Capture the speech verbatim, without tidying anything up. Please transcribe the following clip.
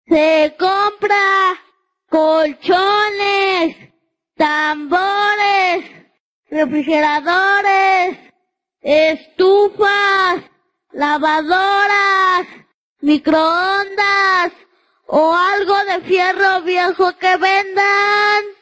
Se compra colchones, tambores, refrigeradores, estufas, lavadoras, microondas o algo de fierro viejo que vendan.